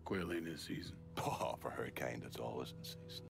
Quail ain't in season. Oh, for hurricane, that's always in season.